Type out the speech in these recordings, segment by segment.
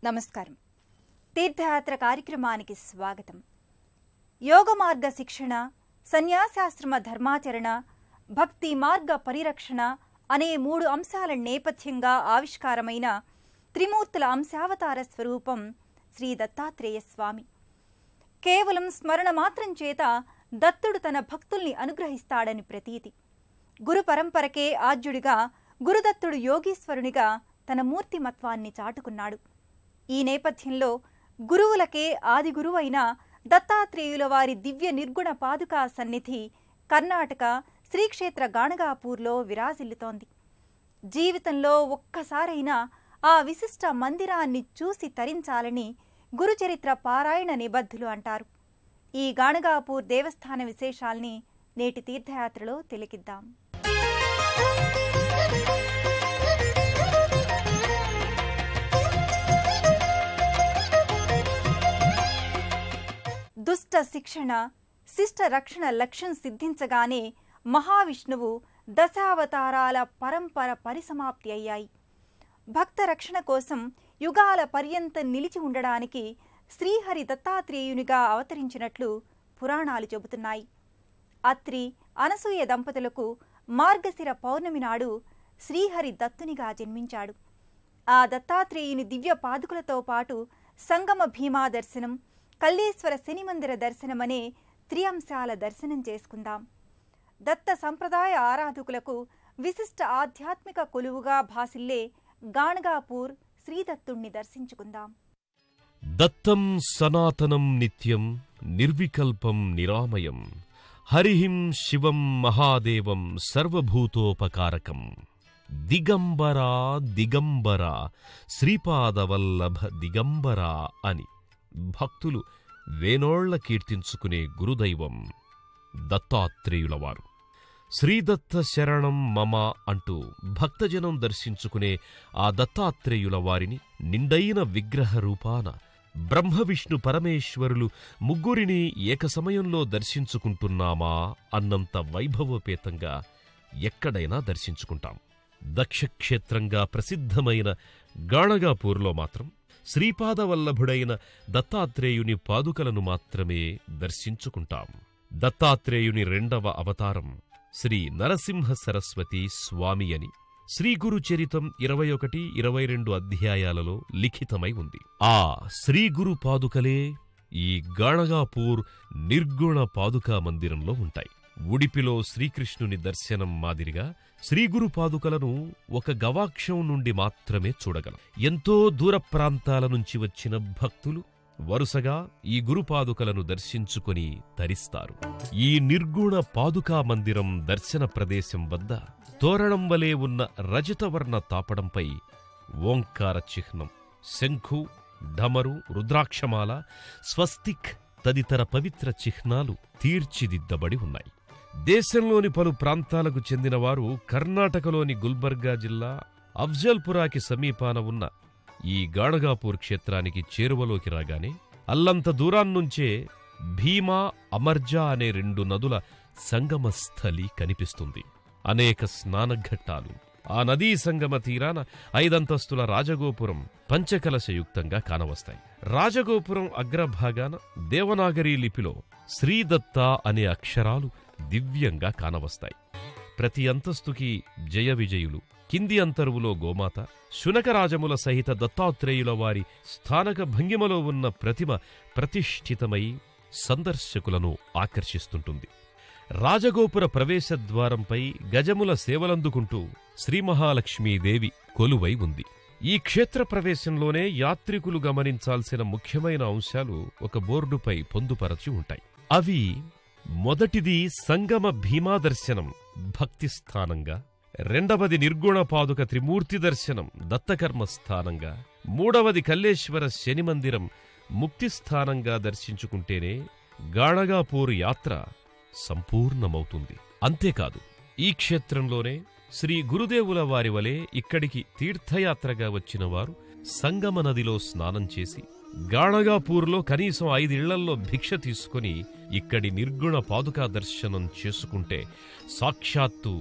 నమస్కారం. తీర్థయాత్ర కార్యక్రమానికి స్వాగతం. యోగ మార్గ శిక్షణ, సన్యాసాశ్రమ ధర్మాచరణ, భక్తి మార్గ పరిరక్షణ అనే 3 అంశాల నేపథ్యంగా ఆవిష్కారమైన త్రిమూర్తుల అంశావతార స్వరూపం శ్రీ దత్తాత్రేయ స్వామి. కేవలం స్మరణ మాత్రం చేత దత్తుడు తన భక్తుల్ని అనుగ్రహిస్తాడని ప్రతీతి. గురు పరంపరకే ఆద్యుడిగా గురుదత్తుడు యోగీశ్వరునిగా తన మూర్తిమత్వాన్ని చాటుకున్నాడు. ఈ నేపథ్యంలో గురువులకే ఆది గురువైన దత్తాత్రేయుల వారి దివ్య నిర్గుణ పాదుకా సన్నిధి కర్ణాటక శ్రీక్షేత్ర గాణగాపూర్లో విరాజిల్లుతోంది. జీవితంలో ఒక్కసారైనా ఆ విశిష్ట మందిరాన్ని చూసి తరించాలని గురుచరిత్ర పారాయణ నిబద్ధులు అంటారు. ఈ గాణగాపూర్ దేవస్థాన విశేషాల్ని నేటి తీర్థయాత్రలో తిలకిద్దాం. దుష్ట శిక్షణ, శిష్ట రక్షణ లక్ష్యం సిద్ధించగానే మహావిష్ణువు దశావతారాల పరంపర పరిసమాప్తి అయ్యాయి. భక్త రక్షణ కోసం యుగాల పర్యంతం నిలిచి ఉండడానికి శ్రీహరి దత్తాత్రేయునిగా అవతరించినట్లు పురాణాలు చెబుతున్నాయి. అత్రి, అనసూయ దంపతులకు మార్గశిర పౌర్ణమి నాడు శ్రీహరి దత్తునిగా జన్మించాడు. ఆ దత్తాత్రేయుని దివ్య పాదుకులతో పాటు సంగమ భీమా దర్శనం, కల్లేశ్వర శనిమందిర దర్శనమనే త్రిఅంశాల దర్శనం చేసుకుందాం. దత్త సంప్రదాయ ఆరాధకులకు విశిష్ట ఆధ్యాత్మిక కొలువుగా భాసిల్లే గాణగాపూర్ శ్రీదత్తుణ్ణి దర్శించుకుందాం. దత్తం సనాతనం నిత్యం నిర్వికల్పం నిరామయం హరిహిం శివం మహాదేవం సర్వభూతోపకారకం దిగంబరా దిగంబరా శ్రీపాదవల్లభ దిగంబరా అని భక్తులు వేనోళ్ల కీర్తించుకునే గురుదైవం దత్తాత్రేయులవారు. శ్రీదత్త శరణం మమ అంటూ భక్తజనం దర్శించుకునే ఆ దత్తాత్రేయుల వారిని నిండైన విగ్రహ రూపాన బ్రహ్మవిష్ణు పరమేశ్వరులు ముగ్గురిని ఏకసమయంలో దర్శించుకుంటున్నామా అన్నంత వైభవోపేతంగా ఎక్కడైనా దర్శించుకుంటాం. దక్షక్షేత్రంగా ప్రసిద్ధమైన గాణగాపూర్లో మాత్రం శ్రీపాదవల్లభుడైన దత్తాత్రేయుని పాదుకలను మాత్రమే దర్శించుకుంటాం. దత్తాత్రేయుని 2వ అవతారం శ్రీ నరసింహ సరస్వతి స్వామి అని శ్రీగురు చరితం 21, 22 అధ్యాయాలలో లిఖితమై ఉంది. ఆ శ్రీగురు పాదుకలే ఈ గాణగాపూర్ నిర్గుణ పాదుకా మందిరంలో ఉంటాయి. ఉడిపిలో శ్రీకృష్ణుని దర్శనం మాదిరిగా శ్రీగురు పాదుకలను ఒక గవాక్షం నుండి మాత్రమే చూడగలం. ఎంతో దూర ప్రాంతాల నుంచి వచ్చిన భక్తులు వరుసగా ఈ గురుపాదుకలను దర్శించుకుని తరిస్తారు. ఈ నిర్గుణ పాదుకా మందిరం దర్శన ప్రదేశం వద్ద తోరణం వలె ఉన్న రజతవర్ణ తాపడంపై ఓంకార చిహ్నం, శంఖు, ఢమరు, రుద్రాక్షమాల, స్వస్తిక్ తదితర పవిత్ర చిహ్నాలు తీర్చిదిద్దబడి ఉన్నాయి. దేశంలోని పలు ప్రాంతాలకు చెందినవారు కర్ణాటకలోని గుల్బర్గా జిల్లా అఫ్జల్పురాకి సమీపాన ఉన్న ఈ గాణగాపూర్ క్షేత్రానికి చేరువలోకి రాగానే అల్లంత దూరాన్నుంచే భీమా, అమర్జా అనే 2 నదుల సంగమస్థలి కనిపిస్తుంది. అనేక స్నానఘట్టాలు, ఆ నదీ సంగమ తీరాన 5 అంతస్తుల రాజగోపురం పంచకలశయుక్తంగా కానవస్తాయి. రాజగోపురం అగ్రభాగాన దేవనాగరీ లిపిలో శ్రీదత్త అనే అక్షరాలు దివ్యంగా కానవస్తాయి. ప్రతి అంతస్తుకి జయ విజయులు, కింది అంతరువులో గోమాత, శునకరాజముల సహిత దత్తాత్రేయుల వారి స్థానక భంగిమలో ఉన్న ప్రతిమ ప్రతిష్ఠితమై సందర్శకులను ఆకర్షిస్తుంటుంది. రాజగోపుర ప్రవేశద్వారంపై గజముల సేవలందుకుంటూ శ్రీమహాలక్ష్మీదేవి కొలువై ఉంది. ఈ క్షేత్ర ప్రవేశంలోనే యాత్రికులు గమనించాల్సిన ముఖ్యమైన అంశాలు ఒక బోర్డుపై పొందుపరచి ఉంటాయి. అవి: మొదటిది సంగమ భీమా దర్శనం భక్తిస్థానంగా, 2వది నిర్గుణ పాదుక త్రిమూర్తి దర్శనం దత్తకర్మస్థానంగా, 3వది కల్లేశ్వర శనిమందిరం ముక్తిస్థానంగా దర్శించుకుంటేనే గాణగాపూర్ యాత్ర సంపూర్ణమవుతుంది. అంతేకాదు, ఈ క్షేత్రంలోనే శ్రీ గురుదేవుల వారి వలె ఇక్కడికి తీర్థయాత్రగా వచ్చిన వారు సంగమ నదిలో స్నానం చేసి గాణగాపూర్లో కనీసం 5 ఇళ్లల్లో భిక్ష తీసుకుని ఇక్కడి నిర్గుణ పాదుకా దర్శనం చేసుకుంటే సాక్షాత్తు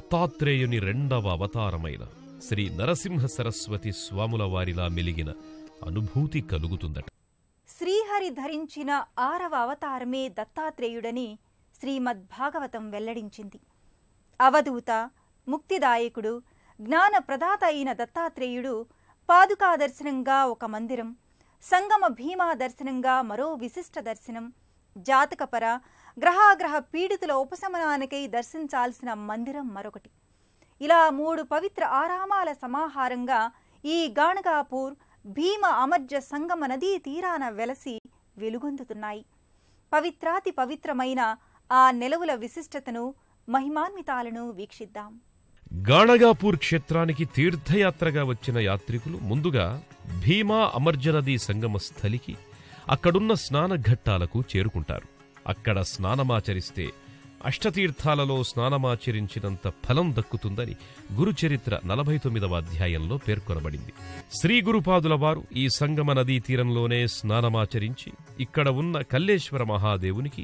దత్తాత్రేయుని 2వ అవతారమైన శ్రీ నరసింహ సరస్వతి స్వాముల వారిలా మెలిగిన అనుభూతి కలుగుతుందట. శ్రీహరి ధరించిన 6వ అవతారమే దత్తాత్రేయుడని శ్రీమద్భాగవతం వెల్లడించింది. అవధూత, ముక్తిదాయకుడు, జ్ఞానప్రదాత అయిన దత్తాత్రేయుడు పాదుకా దర్శనంగా ఒక మందిరం, సంగమ భీమా దర్శనంగా మరో విశిష్ట దర్శనం, జాతకపర గ్రహాగ్రహ పీడితుల ఉపశమనానికై దర్శించాల్సిన మందిరం మరొకటి. ఇలా 3 పవిత్ర ఆరామాల సమాహారంగా ఈ గాణగాపూర్ భీమ అమర్జ సంగమ నదీ తీరాన వెలసి వెలుగొందుతున్నాయి. పవిత్రాతి పవిత్రమైన ఆ నెలవుల విశిష్టతను, మహిమాన్వితాలను వీక్షిద్దాం. గాణగాపూర్ క్షేత్రానికి తీర్థయాత్రగా వచ్చిన యాత్రికులు ముందుగా భీమా అమర్జ నదీ సంగమ స్థలికి, అక్కడున్న స్నానఘట్టాలకు చేరుకుంటారు. అక్కడ స్నానమాచరిస్తే అష్టతీర్థాలలో స్నానమాచరించినంత ఫలం దక్కుతుందని గురుచరిత్ర 49వ అధ్యాయంలో పేర్కొనబడింది. శ్రీ గురుపాదుల వారు ఈ సంగమ నదీ తీరంలోనే స్నానమాచరించి ఇక్కడ ఉన్న కల్లేశ్వర మహాదేవునికి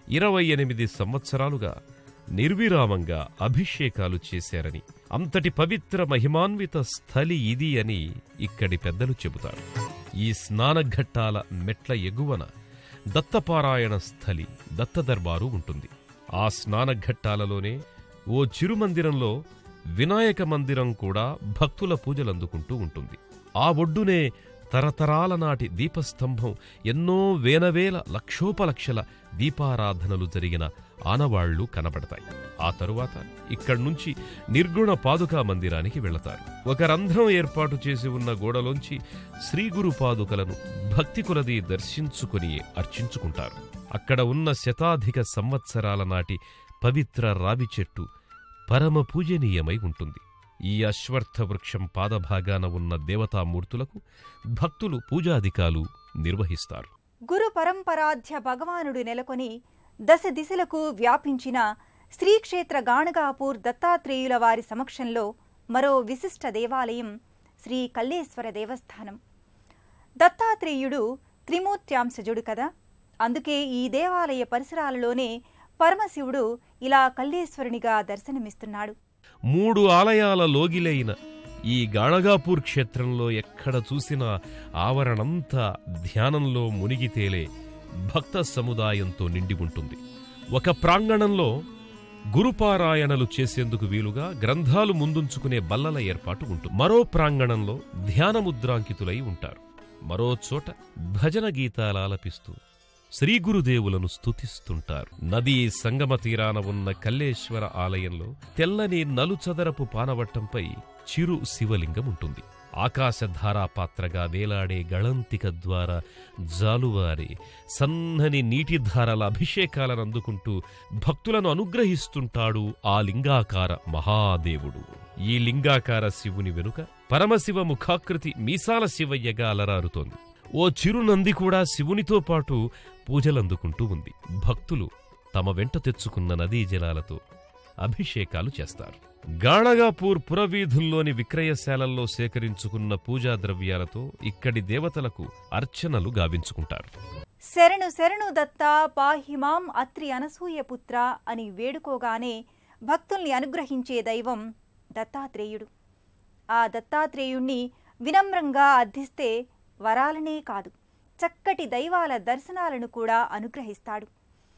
28 సంవత్సరాలుగా నిర్విరామంగా అభిషేకాలు చేశారని, అంతటి పవిత్ర మహిమాన్విత స్థలి ఇది అని ఇక్కడి పెద్దలు చెబుతారు. ఈ స్నానఘట్టాల మెట్ల ఎగువన దత్తపారాయణ స్థలి దత్తదర్బారు ఉంటుంది. ఆ స్నానఘట్టాలలోనే ఓ చిరుమందిరంలో వినాయక మందిరం కూడా భక్తుల పూజలందుకుంటూ ఉంటుంది. ఆ ఒడ్డునే తరతరాల నాటి దీపస్తంభం, ఎన్నో వేనవేల లక్షోపలక్షల దీపారాధనలు జరిగిన ఆనవాళ్లు కనబడతాయి. ఆ తరువాత ఇక్కడ్నుంచి నిర్గుణ పాదుకా మందిరానికి వెళతారు. ఒక రంధ్రం ఏర్పాటు చేసి ఉన్న గోడలోంచి శ్రీగురు పాదుకలను భక్తి కొలది దర్శించుకుని అర్చించుకుంటారు. అక్కడ ఉన్న శతాధిక సంవత్సరాల నాటి పవిత్ర రావి చెట్టు పరమ పూజనీయమై ఉంటుంది. ఈ అశ్వత్థ వృక్షం పాదభాగాన ఉన్న దేవతామూర్తులకు భక్తులు పూజాధికాలు నిర్వహిస్తారు. గురు పరంపరాధ్య భగవానుడు నెలకొని దశ దిశలకు వ్యాపించిన శ్రీక్షేత్ర గాణగాపూర్ దత్తాత్రేయుల వారి సమక్షంలో మరో విశిష్ట దేవాలయం శ్రీ కల్లేశ్వర దేవస్థానం. దత్తాత్రేయుడు త్రిమూర్త్యాంశజుడు కదా, అందుకే ఈ దేవాలయ పరిసరాలలోనే పరమశివుడు ఇలా కల్లేశ్వరునిగా దర్శనమిస్తున్నాడు. 3 ఆలయాల లోగిలైన ఈ గాణగాపూర్ క్షేత్రంలో ఎక్కడ చూసినా ఆవరణంతా ధ్యానంలో మునిగి తేలే భక్త సముదాయంతో నిండి ఉంటుంది. ఒక ప్రాంగణంలో గురుపారాయణలు చేసేందుకు వీలుగా గ్రంథాలు ముందుంచుకునే బల్లల ఏర్పాటు ఉంటుంది. మరో ప్రాంగణంలో ధ్యానముద్రాంకితులై ఉంటారు. మరో చోట భజన గీతాలాలపిస్తూ శ్రీగురుదేవులను స్తుతిస్తుంటారు. నదీ సంగమ తీరాన ఉన్న కల్లేశ్వర ఆలయంలో తెల్లని నలుచదరపు పానవట్టంపై చిరు శివలింగం ఉంటుంది. ఆకాశధారాపాత్రగా వేలాడే గళంతిక ద్వారా జాలువారే సన్నని నీటిధారల అభిషేకాలను అందుకుంటూ భక్తులను అనుగ్రహిస్తుంటాడు ఆ లింగాకార మహాదేవుడు. ఈ లింగాకార శివుని వెనుక పరమశివ ముఖాకృతి మీసాల శివయ్యగా అలరారుతోంది. ఓ చిరునంది కూడా శివునితో పాటు పూజలందుకుంటూ ఉంది. భక్తులు తమ వెంట తెచ్చుకున్న నదీ జలాలతో అభిషేకాలు చేస్తారు. గాణగాపూర్ పురవీధుల్లోని విక్రయశాలల్లో సేకరించుకున్న పూజా ద్రవ్యాలతో ఇక్కడి దేవతలకు అర్చనలు గావించుకుంటారు. శరణు శరణు దత్తా పాహిమాం అత్రి అనసూయపుత్ర అని వేడుకోగానే భక్తుల్ని అనుగ్రహించే దైవం దత్తాత్రేయుడు. ఆ దత్తాత్రేయుణ్ణి వినమ్రంగా అర్థిస్తే వరాలనే కాదు, చక్కటి దైవాల దర్శనాలను కూడా అనుగ్రహిస్తాడు.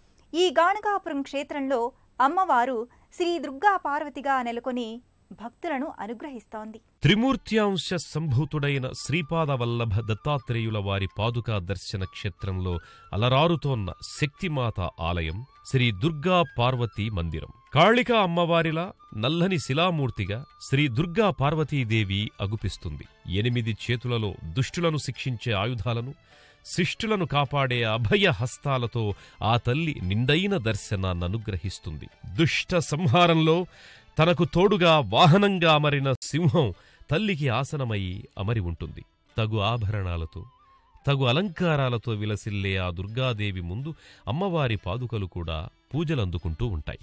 ఈ గాణగాపురం క్షేత్రంలో అమ్మవారు శ్రీ దుర్గా పార్వతిగా నెలకొని భక్తులను అనుగ్రహిస్తోంది. త్రిమూర్త్యాంశ సంభూతుడైన శ్రీపాదవల్లభ దత్తాత్రేయుల వారి పాదుకా దర్శన క్షేత్రంలో అలరారుతోన్న శక్తిమాత ఆలయం శ్రీ దుర్గా పార్వతీ మందిరం. కాళికా అమ్మవారిలా నల్లని శిలామూర్తిగా శ్రీ దుర్గా పార్వతీదేవి అగుపిస్తుంది. 8 చేతులలో దుష్టులను శిక్షించే ఆయుధాలను, శిష్టులను కాపాడే అభయ హస్తాలతో ఆ తల్లి నిండైన దర్శనాన్ననుగ్రహిస్తుంది. దుష్ట సంహారంలో తనకు తోడుగా వాహనంగా అమరిన సింహం తల్లికి ఆసనమై అమరి ఉంటుంది. తగు ఆభరణాలతో, తగు అలంకారాలతో విలసిల్లే ఆ దుర్గాదేవి ముందు అమ్మవారి పాదుకలు కూడా పూజలందుకుంటూ ఉంటాయి.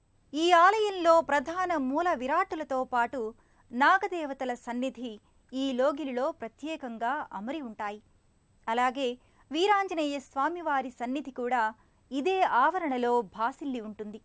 ఈ ఆలయంలో ప్రధాన మూల విరాటులతో పాటు నాగదేవతల సన్నిధి ఈ లోగిలిలో ప్రత్యేకంగా అమరి ఉంటాయి. అలాగే వీరాంజనేయ స్వామివారి సన్నిధి కూడా ఇదే ఆవరణలో భాసిల్లి ఉంటుంది.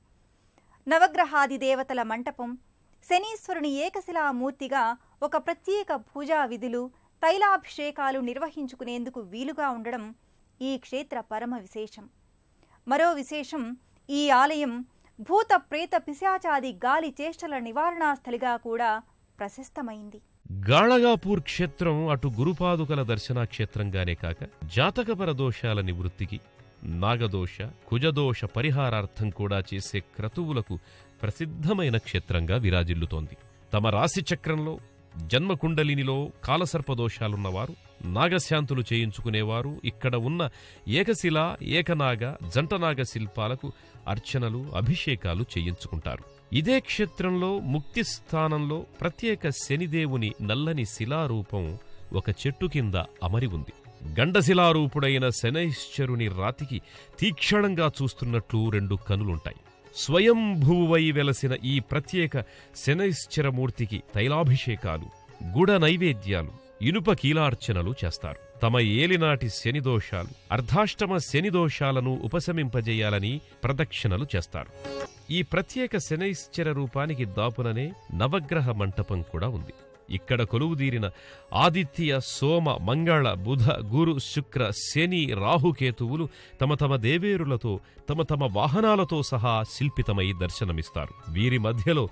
నవగ్రహాది దేవతల మంటపం, శనీశ్వరుని ఏకశిలామూర్తిగా ఒక ప్రత్యేక పూజా విధులు, తైలాభిషేకాలు నిర్వహించుకునేందుకు వీలుగా ఉండడం ఈ క్షేత్ర పరమ విశేషం. మరో విశేషం, ఈ ఆలయం భూత ప్రేత పిశాచాది గాలి చేష్టల నివారణా స్థలిగా కూడా ప్రశస్తమైంది. గాణగాపూర్ క్షేత్రం అటు గురుపాదుకల దర్శనా క్షేత్రంగానే కాక జాతకపర దోషాల నివృత్తికి, నాగదోష కుజదోష పరిహారార్థం కూడా చేసే క్రతువులకు ప్రసిద్ధమైన క్షేత్రంగా విరాజిల్లుతోంది. తమ రాశి చక్రంలో, జన్మకుండలినిలో కాలసర్పదోషాలున్నవారు, నాగశాంతులు చేయించుకునేవారు ఇక్కడ ఉన్న ఏకశిల, ఏకనాగ, జంటనాగ శిల్పాలకు అర్చనలు, అభిషేకాలు చేయించుకుంటారు. ఇదే క్షేత్రంలో ముక్తి స్థానంలో ప్రత్యేక శనిదేవుని నల్లని శిలారూపం ఒక చెట్టు కింద అమరి ఉంది. గండశిలారూపుడైన శనైశ్చరుని రాతికి తీక్షణంగా చూస్తున్నట్లు 2 కనులుంటాయి. స్వయంభువై వెలసిన ఈ ప్రత్యేక శనైశ్చరమూర్తికి తైలాభిషేకాలు, గుడ నైవేద్యాలు, ఇనుప కీలార్చనలు చేస్తారు. తమ ఏలినాటి శనిదోషాలు, అర్ధాష్టమ శనిదోషాలను ఉపశమింపజేయాలని ప్రదక్షిణలు చేస్తారు. ఈ ప్రత్యేక శనైశ్చర రూపానికి దాపుననే నవగ్రహ మంటపం కూడా ఉంది. ఇక్కడ కొలువుదీరిన ఆదిత్య, సోమ, మంగళ, బుధ, గురు, శుక్ర, శని, రాహుకేతువులు తమ తమ దేవేరులతో, తమ తమ వాహనాలతో సహా శిల్పితమై దర్శనమిస్తారు. వీరి మధ్యలో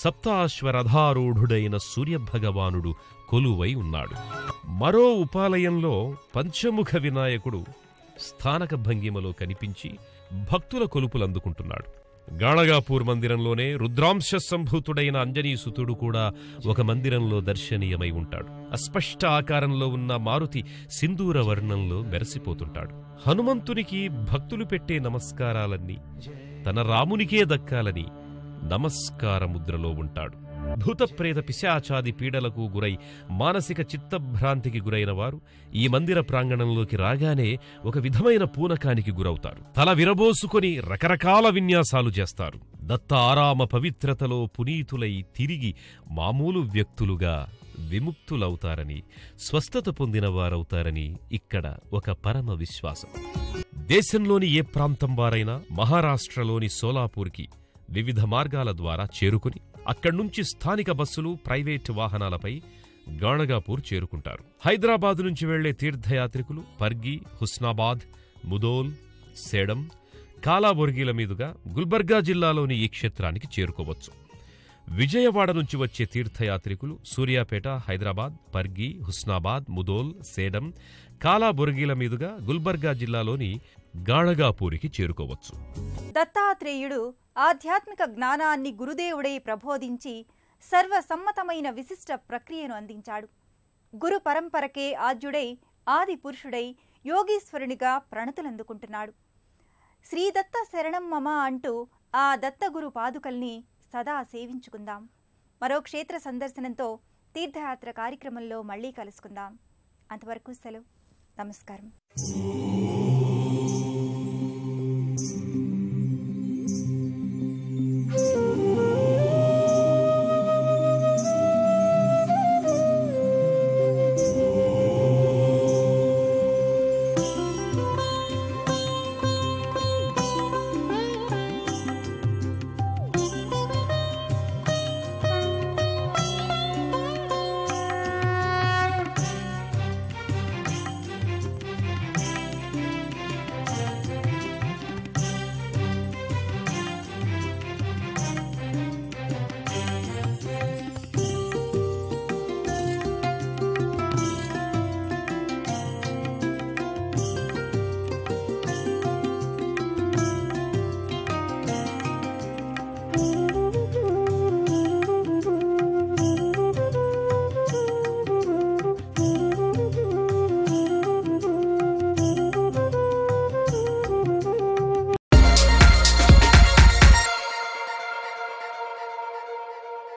సప్తాశ్వరథారూఢుడైన సూర్యభగవానుడు కొలువై ఉన్నాడు. మరో ఉపాలయంలో పంచముఖ వినాయకుడు స్థానక భంగిమలో కనిపించి భక్తుల కొలుపులందుకుంటున్నాడు. గాణగాపూర్ మందిరంలోనే రుద్రాంశ సంభూతుడైన అంజనీసుతుడు కూడా ఒక మందిరంలో దర్శనీయమై ఉంటాడు. అస్పష్ట ఆకారంలో ఉన్న మారుతి సింధూర వర్ణంలో మెరసిపోతుంటాడు. హనుమంతునికి భక్తులు పెట్టే నమస్కారాలన్నీ తన రామునికే దక్కాలని నమస్కార ముద్రలో ఉంటాడు. భూతప్రేత పిశాచాది పీడలకు గురై మానసిక చిత్తభ్రాంతికి గురైన వారు ఈ మందిర ప్రాంగణంలోకి రాగానే ఒక విధమైన పూనకానికి గురవుతారు. తల విరబోసుకొని రకరకాల విన్యాసాలు చేస్తారు. దత్త ఆరామ పవిత్రతలో పునీతులై తిరిగి మామూలు వ్యక్తులుగా విముక్తులవుతారని, స్వస్థత పొందిన వారవుతారని ఇక్కడ ఒక పరమ విశ్వాసం. దేశంలోని ఏ ప్రాంతం వారైనా మహారాష్ట్రలోని సోలాపూర్కి వివిధ మార్గాల ద్వారా చేరుకుని అక్కడ్నుంచి స్థానిక బస్సులు, ప్రైవేటు వాహనాలపై గాణగాపూర్ చేరుకుంటారు. హైదరాబాదు నుంచి వెళ్లే తీర్థయాత్రికులు పర్గి, హుస్నాబాద్, ముదోల్, సేడం, కాలాబొర్గీల మీదుగా గుల్బర్గా జిల్లాలోని ఈ క్షేత్రానికి చేరుకోవచ్చు. విజయవాడ నుంచి వచ్చే తీర్థయాత్రికులు సూర్యాపేట, హైదరాబాద్, పర్గి, హుస్నాబాద్, ముదోల్, సేడం, కాలాబొర్గీల మీదుగా గుల్బర్గా జిల్లాలోని గాణగాపూరికి చేరుకోవచ్చు. దత్తాత్రేయుడు ఆధ్యాత్మిక జ్ఞానాన్ని గురుదేవుడై ప్రబోధించి సర్వసమ్మతమైన విశిష్ట ప్రక్రియను అందించాడు. గురు పరంపరకే ఆద్యుడై, ఆది పురుషుడై యోగీశ్వరునిగా ప్రణతులందుకుంటున్నాడు. శ్రీదత్త శరణం మమ అంటూ ఆ దత్తగురు పాదుకల్ని సదా సేవించుకుందాం. మరో క్షేత్ర సందర్శనంతో తీర్థయాత్ర కార్యక్రమంలో మళ్లీ కలుసుకుందాం. అంతవరకు సెలవు. నమస్కారం.